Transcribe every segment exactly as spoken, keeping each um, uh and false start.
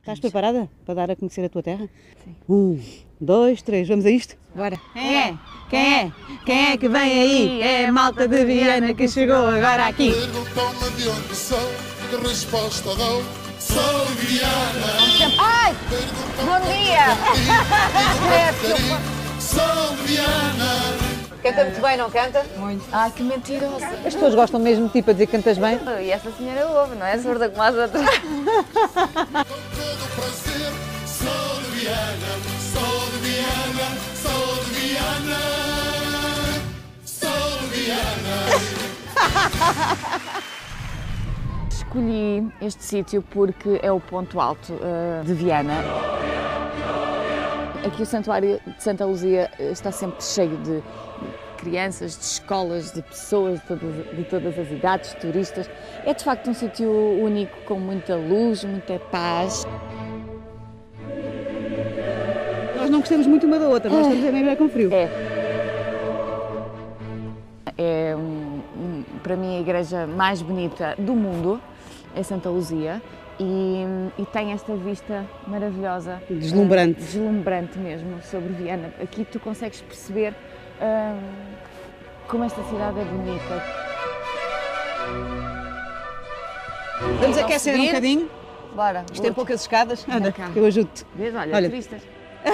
Estás preparada para dar a conhecer a tua terra? Sim. Um, dois, três, vamos a isto? Bora. Quem é? Quem é? Quem é que vem aí? É a malta de Viana que chegou agora aqui. Perguntam-me de onde sou, que resposta dou? Sou de Viana. Ai! Bom dia! Sou de Viana. Canta muito bem, não canta? Muito. Ai, que mentirosa. As pessoas gostam mesmo de ti para dizer que cantas bem? E essa senhora ouve, não é surda como as outras. Com todo prazer, sou de Viana. Sou de Viana. Sou de Viana. Sou de Viana. Escolhi este sítio porque é o ponto alto uh, de Viana. Aqui o Santuário de Santa Luzia está sempre cheio de crianças, de escolas, de pessoas de todas, de todas as idades, turistas. É de facto um sítio único, com muita luz, muita paz. Nós não gostamos muito uma da outra, nós estamos a mesmo com frio. É. É, um, um, para mim, a igreja mais bonita do mundo é Santa Luzia. E, e tem esta vista maravilhosa. Deslumbrante. Uh, deslumbrante mesmo, sobre Viana. Aqui tu consegues perceber uh, como esta cidade é bonita. Vamos aquecer um bocadinho. Bora. Isto tem poucas escadas. Anda, cá. eu ajudo-te. Vês? Olha, Olha. turistas.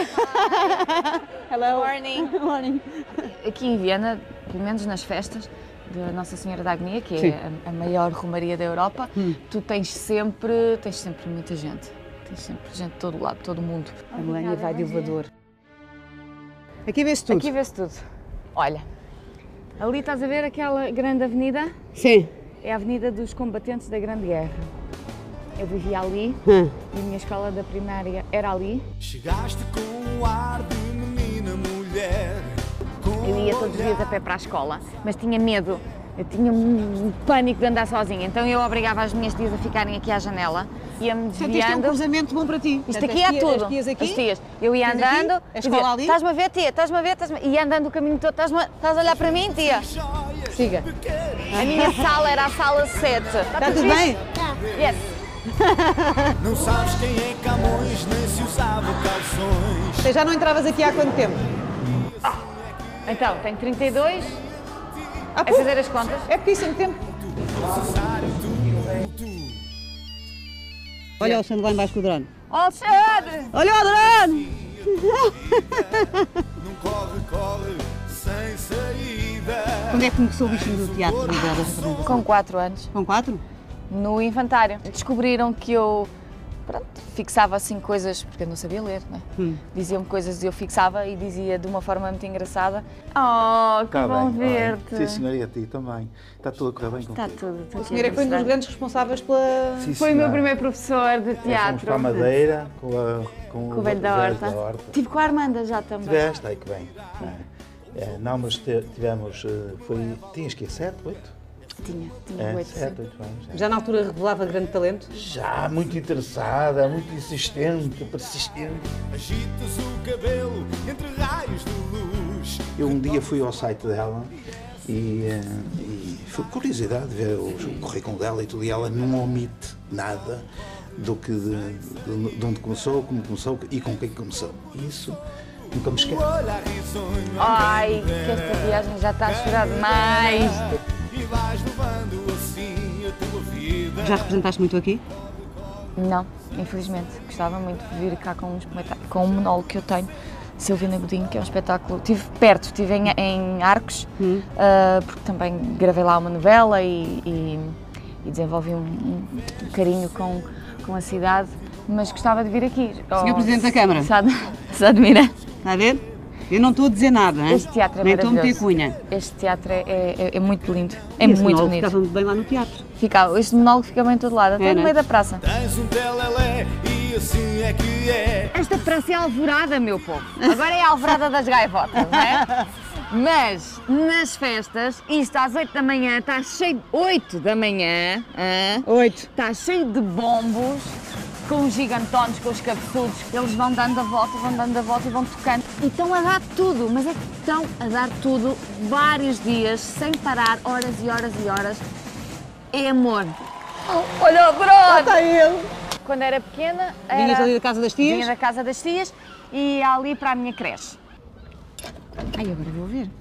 Hello. Morning. Morning. Aqui em Viana, pelo menos nas festas de Nossa Senhora da Agonia, que Sim. é a, a maior romaria da Europa, Hum. tu tens sempre, tens sempre muita gente. Tens sempre gente de todo lado, de todo mundo. A Melania vai de elevador. Aqui vê-se tudo. Aqui vê-se tudo. Olha, ali estás a ver aquela grande avenida? Sim. É a Avenida dos Combatentes da Grande Guerra. Eu vivia ali Hum. e a minha escola da primária era ali. Chegaste com o ar de menina mulher. Eu ia todos os dias a pé para a escola, mas tinha medo. Eu tinha um pânico de andar sozinha, então eu obrigava as minhas tias a ficarem aqui à janela. Ia-me Portanto, isto é um desviando. cruzamento bom para ti. Isto Portanto, aqui as é tia- tudo. As tias aqui. As tias. Eu ia tias aqui, andando, a escola dizia, ali. estás-me a ver, tia, estás-me a ver, estás-me a... E ia andando o caminho todo, estás-me a... estás a olhar para mim, tia? Siga. A minha sala era a sala sete. Está tudo bem? Yes. Não sabes quem é Camões, nem se usava calções. Você já não entravas aqui há quanto tempo? Então, tenho trinta e dois, Há a pouco? fazer as contas. É pouquíssimo tempo. Olha o Alexandre lá embaixo com o drone. Alexandre! Olha o drone! Não corre, corre, sem saída. Quando é que começou o bichinho do teatro? Das apresentações? Com quatro anos, Com quatro? no infantário. Descobriram que eu, pronto, fixava assim coisas, porque eu não sabia ler, né? Hum. Diziam-me coisas e eu fixava e dizia de uma forma muito engraçada. Oh, que Está bom bem, ver-te. Sim, senhor, e a ti também. Está tudo a correr bem contigo. Está tudo. estou O aqui senhor é que foi um dos a gostar. grandes responsáveis pela... Sim, Foi o meu senhora. primeiro professor de Fomos teatro. para a Madeira com, a, com, Com o velho da Zé Horta. da Horta. Tive com a Armanda já também. Tiveste, ai que bem. É. É, não, mas te- tivemos, eh, foi, tinhas que ir sete, oito? Tinha, tinha É, oito, sete, sim. oito anos. é. Já na altura revelava grande talento? Já muito interessada, muito insistente, persistente. Agitas o cabelo entre raios de luz. Eu um dia fui ao site dela e, eh, e foi curiosidade ver o, o currículo dela e tudo, e ela não omite nada do que de, de, de onde começou, como começou e com quem começou. Isso nunca me esqueço. Olha risonho. Ai, que esta viagem já está a chorar demais. E vais levando assim a tua vida. Já representaste muito aqui? Não, infelizmente. Gostava muito de vir cá com um, espetáculo- com um monólogo que eu tenho, Silvina Godinho, que é um espetáculo. Estive perto, estive em, em Arcos, Hum. ah, porque também gravei lá uma novela e, e, e desenvolvi um, um carinho com, com a cidade, mas gostava de vir aqui. senhor Presidente da Câmara. Se ad- se admira. Está a ver? Eu não estou a dizer nada, hein? Este teatro é Nem estou a meter maravilhoso. cunha. Este teatro é, é, é muito lindo, é E esse muito monólogo bonito. ficava muito bem lá no teatro. Fica, este monólogo fica bem em todo lado, até É, no não é? meio da praça. Tens um telelé e assim é que é. Esta praça é alvorada, meu povo. Agora é a alvorada das gaivotas, não é? Mas nas festas, isto às oito da manhã está cheio de... oito da manhã, hã? Oito. Está cheio de bombos, com os gigantones, com os cabeçudos. Eles vão dando a volta, vão dando a volta e vão tocando. E estão a dar tudo, mas é que estão a dar tudo vários dias, sem parar, horas e horas e horas. É amor. Olha o drone! Está ele. quando era pequena, Vinhas era... ali da casa das tias? Vinha da casa das tias e ia ali para a minha creche. Ai, agora vou ver.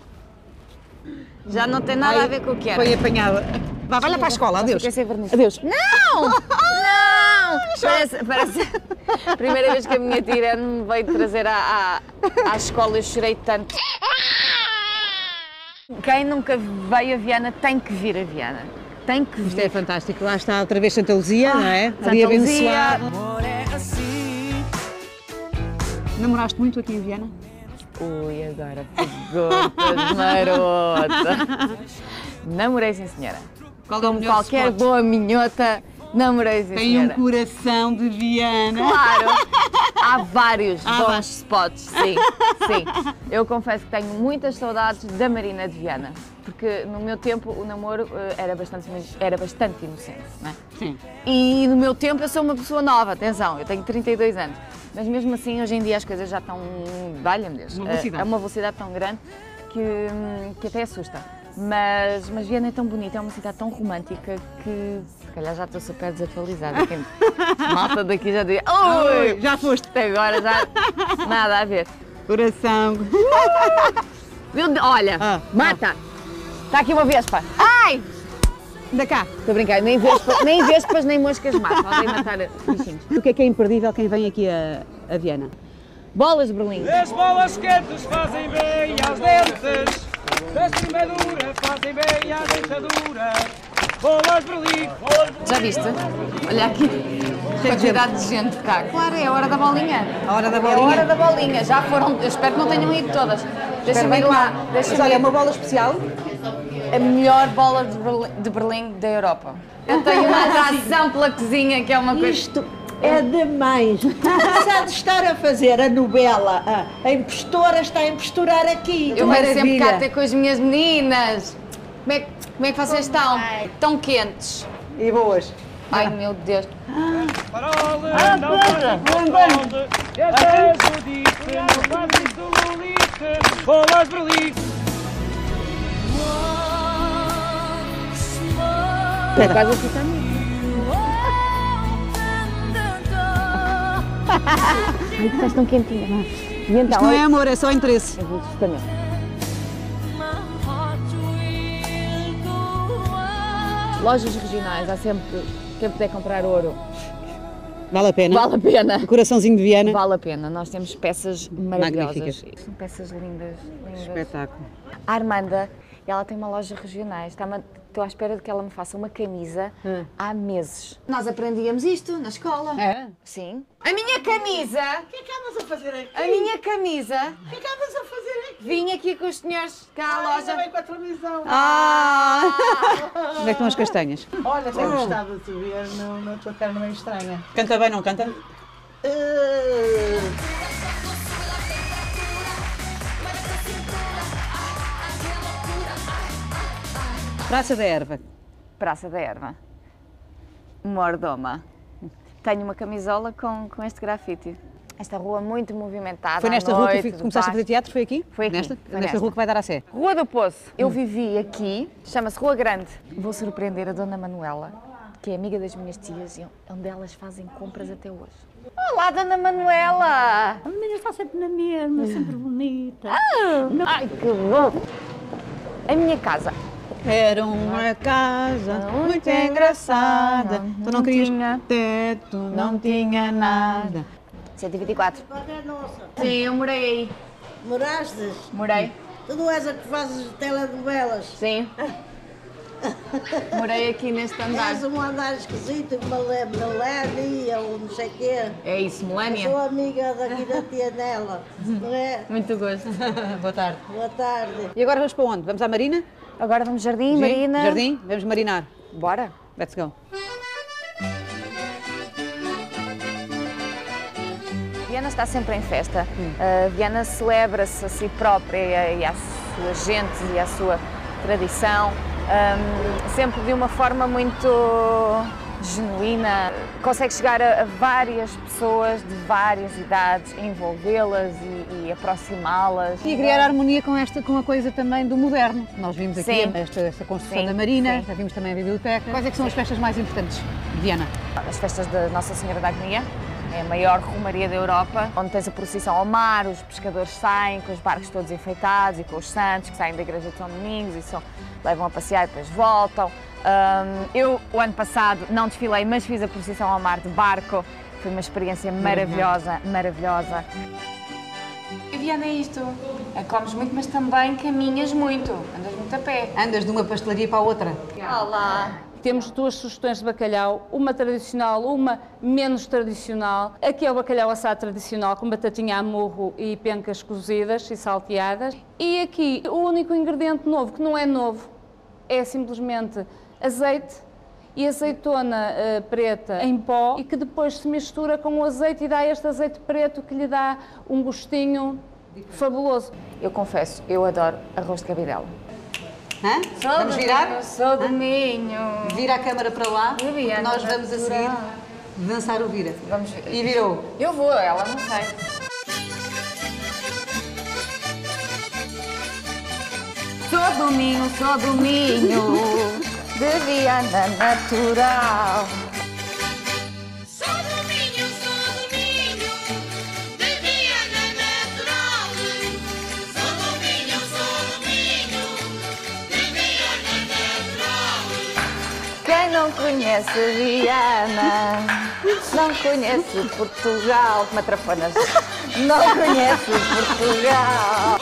Já não tem nada Ai, a ver com o que era. Foi apanhada. Vá, vai lá para a escola, adeus. Fiquei sem verniz. Adeus. Não! Não! Parece, parece a primeira vez que a minha tia me veio trazer à, à, à escola, eu chorei tanto. Quem nunca veio a Viana tem que vir a Viana. Tem que vir. Isto é fantástico. Lá está outra vez Santa Luzia, não é? Santa Ali Luzia. abençoado. Namoraste muito aqui em Viana? Ui, agora perguntas, marota. Namorei, sim, senhora. Qual é o Como melhor qualquer spot? boa minhota, namorei, sim, Tem um senhora. coração de Viana. Claro, há vários Há bons vários. spots, sim, sim. Eu confesso que tenho muitas saudades da Marina de Viana, porque no meu tempo o namoro eh, era bastante, muito- era bastante inocente, não é? Sim. E no meu tempo eu sou uma pessoa nova, atenção, eu tenho trinta e dois anos, mas mesmo assim hoje em dia as coisas já estão, valha-me Deus, Uma eh, velocidade. é uma velocidade tão grande que, hum, que até assusta. Mas, mas Viana é tão bonita, é uma cidade tão romântica que se calhar já estou super desatualizada. Quem- Malta daqui já diz, oi, Oi, já foste. até agora já nada a ver. Coração. Meu Deus, olha, Ah, mata! Está aqui uma vespa. Ai! Da cá. Estou a brincar, nem vespas, nem, vespas, nem moscas matam. Podem matar bichinhos. O que é que é imperdível quem vem aqui a, a Viana? Bolas de Berlim. As bolas quentes fazem bem aos dentes, a cimadura fazem bem à dentadura. Bolas de Berlim, bolas de Já viste? Olha aqui. Quantidade de gente cá. Claro, é a hora da bolinha. A hora da É a bolinha? hora da bolinha. Já foram, eu espero que não tenham ido todas. Deixa-me ir lá. Mas Deixa-me olha, ir. uma bola especial. A melhor bola de Berlim, de Berlim da Europa. Eu tenho uma atração pela cozinha, que é uma coisa... Isto é demais. Apesar de estar a fazer a novela, a, a impostora está a impostorar aqui. Eu venho sempre cá maravilha. ter com as minhas meninas. Como é, que- como é que vocês estão? Tão quentes. E boas. Ai, meu Deus. parola, não faz controle. É Judite, não faz isso, Lulite. Bolas de Berlim. É quase assim também. Ai, estás tão quentinha. E então, Isto não é amor, é só interesse. eu vou justamente. Lojas regionais, há sempre, quem puder comprar ouro, Vale a pena. vale a pena. O coraçãozinho de Viana. Vale a pena, nós temos peças maravilhosas. Magníficas. São peças lindas, lindas. Espetáculo. A Armanda, ela tem uma loja regional, está-me- estou à espera de que ela me faça uma camisa há meses. Nós aprendíamos isto na escola. É? Sim. A minha camisa, O que é que andas a fazer aqui? a minha camisa, O que é que andas a fazer aqui? vim aqui com os senhores cá à Ainda loja. bem com a televisão. Ah! Onde é que estão as castanhas? Olha, tenho gostado de te ver no- na tua cara meio estranha. Canta bem, não canta? Uh, Praça da Erva. Praça da Erva. Mordoma. Tenho uma camisola com, com este grafite. Esta rua muito movimentada. Foi nesta à rua que noite, fui- de começaste a paz. fazer teatro? Foi aqui? Foi aqui, Nesta? foi nesta nesta. rua que vai dar a Sé. Rua do Poço. Eu vivi aqui, chama-se Rua Grande. Vou surpreender a Dona Manuela, que é amiga das minhas tias, e onde elas fazem compras até hoje. Olá, Dona Manuela! a menina está sempre na mesma, sempre bonita. Ai, que bom! A minha casa. Era uma casa muito engraçada. Tu não querias tinha teto, não tinha nada. cento e vinte e quatro. É nossa. Sim, eu morei aí. Moraste? Morei. Tu não és a que fazes telenovelas? Sim. Morei aqui neste andar. És um andar esquisito, uma le- Melanie ou não sei o quê. É isso, Sou Melania? amiga daqui da tia dela, não é? Muito gosto. Boa tarde. Boa tarde. E agora vamos para onde? Vamos à Marina? Agora vamos jardim, Marina. Jardim? Vamos marinar. Bora. Let's go. Viana está sempre em festa. Uh, Viana celebra-se a si própria e à sua gente e à sua tradição, um, sempre de uma forma muito genuína. Consegue chegar a, a várias pessoas de várias idades, envolvê-las e, e aproximá-las. E criar harmonia com esta, com a coisa também do moderno. Nós vimos aqui Sim. esta, esta construção Sim, da Marina, sim. já vimos também a biblioteca. Quais é que são as festas mais importantes de Viana? As festas da Nossa Senhora da Agonia, é a maior romaria da Europa, onde tens a procissão ao mar, os pescadores saem com os barcos todos enfeitados e com os santos que saem da igreja de São Domingos e são, levam a passear e depois voltam. Um, eu, o ano passado, não desfilei, mas fiz a procissão ao mar de barco. Foi uma experiência maravilhosa, maravilhosa. E Viana é isto, é, comes muito, mas também caminhas muito, andas muito a pé. Andas de uma pastelaria para a outra. Olá! Temos duas sugestões de bacalhau, uma tradicional, uma menos tradicional. Aqui é o bacalhau assado tradicional, com batatinha a murro e pencas cozidas e salteadas. E aqui, o único ingrediente novo, que não é novo, é simplesmente azeite e azeitona uh, preta em pó e que depois se mistura com o azeite e dá este azeite preto que lhe dá um gostinho fabuloso. Eu confesso, eu adoro arroz de cabidela. Hã? Sou Vamos do virar? Minho, sou do Minho. Vira a câmara para lá, porque Viana nós vamos a seguir natural. dançar o vira. Vamos ver. E virou. Eu vou, ela não sei. Sou do Minho, sou do Minho, de Viana natural. Sou do Minho, sou do Minho, de Viana natural. Sou do Minho, sou do Minho, de Viana natural. Quem não conhece Viana, não conhece Portugal. Matrafonas. Não conhece Portugal.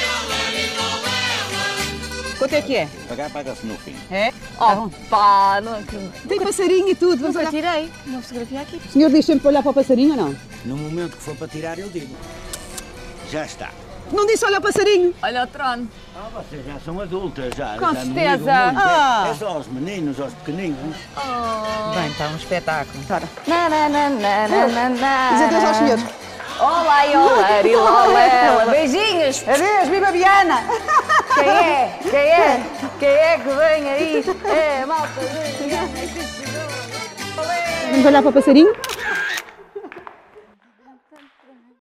Quanto é que é? Pagar, paga-se no fim. É? Oh, pá, não acredito. Tem passarinho e tudo. Vamos Nunca olhar. tirei uma fotografia aqui. O senhor diz sempre para olhar para o passarinho ou não? No momento que for para tirar, eu digo. Já está. Não disse olhar o passarinho. Olha o trono. Ah, vocês já são adultas, já. Com já não certeza. ligam muito. Ah. É só aos meninos, aos pequeninos. Bem, está um espetáculo. Ora, Na, na, na, na, na, na, na. diz adeus aos senhores. Olá, e olá, e lolela. Beijinhos. Adeus, viva Viana! Quem é? Quem é? Quem é que vem aí? É, malta. Vamos olhar para o passarinho?